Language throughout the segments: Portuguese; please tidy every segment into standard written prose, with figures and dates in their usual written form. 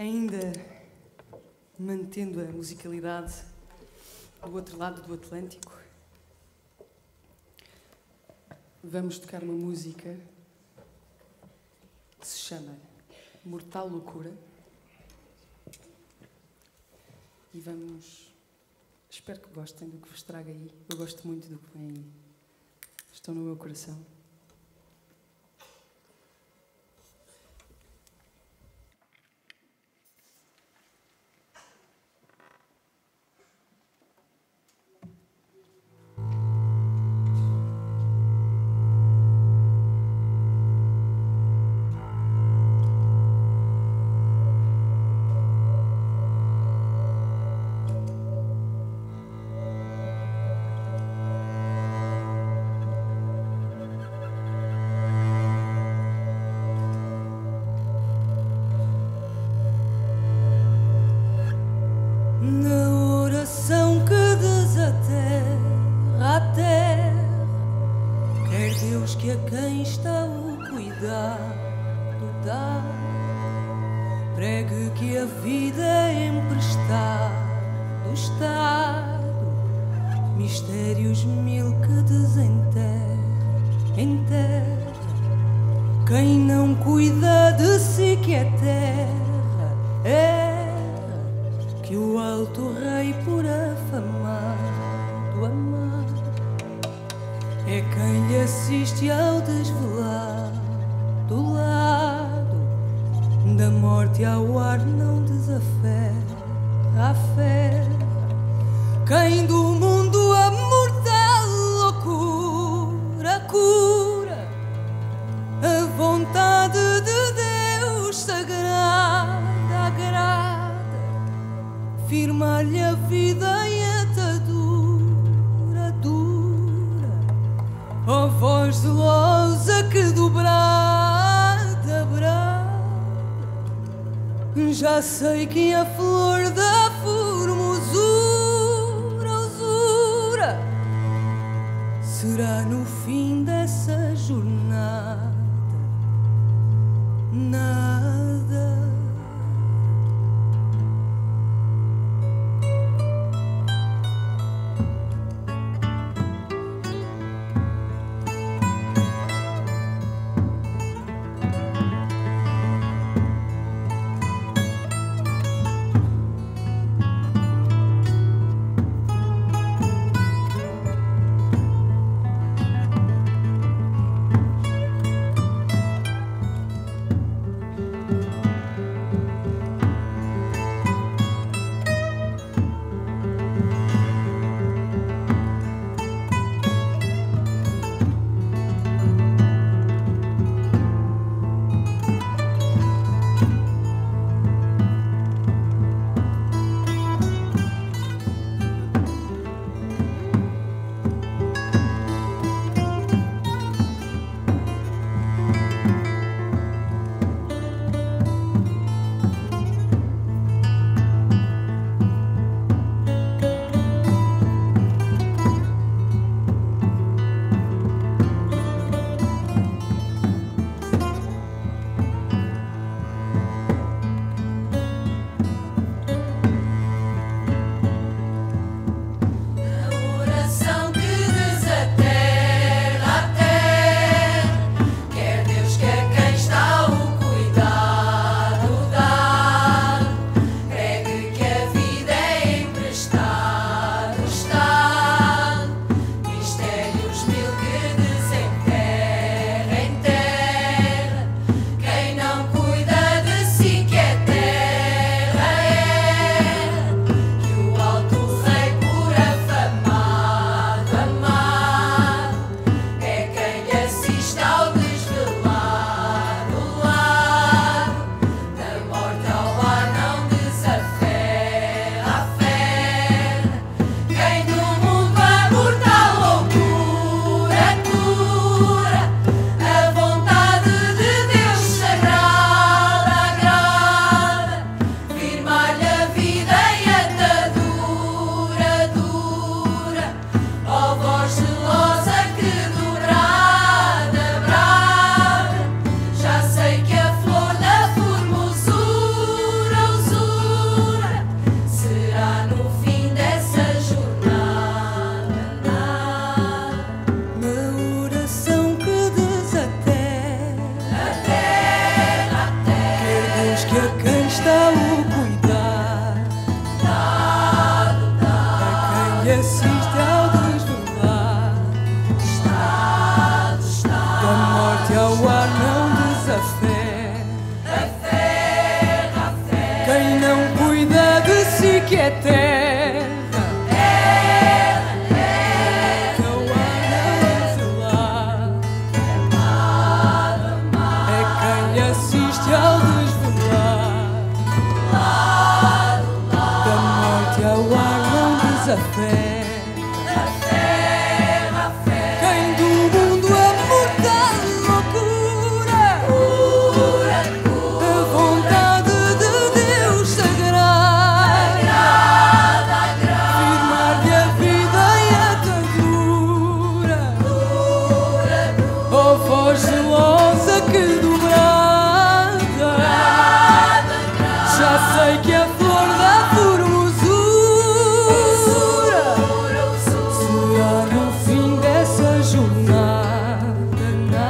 ainda mantendo a musicalidade do outro lado do Atlântico, vamos tocar uma música que se chama Mortal Loucura e vamos... Espero que gostem do que vos trago aí. Eu gosto muito do que vem aí. Estão no meu coração. Já sei que a flor da formosura, usura, será no fim dessa jornada nada. fé. Quem do mundo amor da loucura, a vontade de Deus sagrada, firmar-lhe a vida e a ternura, oh voz zelosa que dobrada, já sei que a flor da formosura será no fim dessa jornada.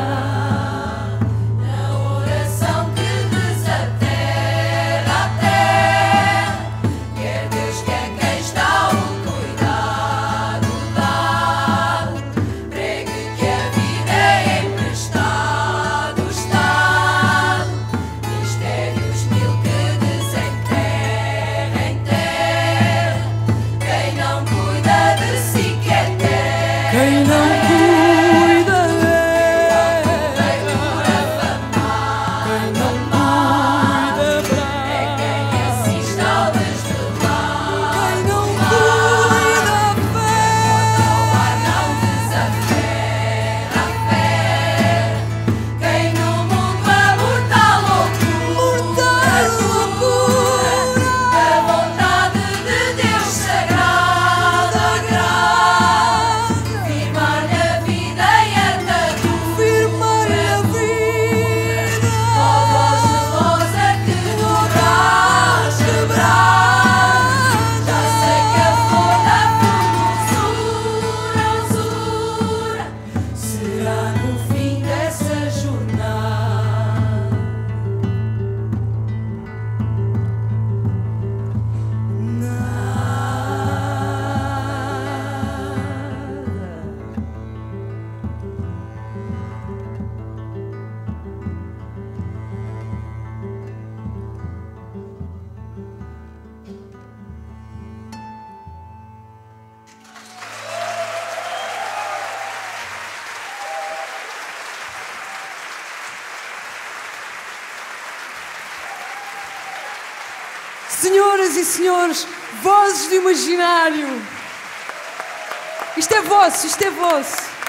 Na oração que desaterra a terra, quer Deus, quer quem está o cuidado dado, pregue que a vida é emprestado estado, mistérios mil que desenterra em terra, quem não cuida de si que é terra. Quem não cuida quem não cuida Quem assiste ao desvelar, quem não cuida ar não desaferra a fé. Quem no mundo a mortal loucura, a vontade de Deus sagrada, firmar-lhe a vida e a ternura, firmar-lhe a vida, ó voz zelosa que dobras quebrada, já sei que a flor da formosura será no fim dessa jornada. Senhoras e senhores, vozes do imaginário. Isto é vosso, isto é vosso.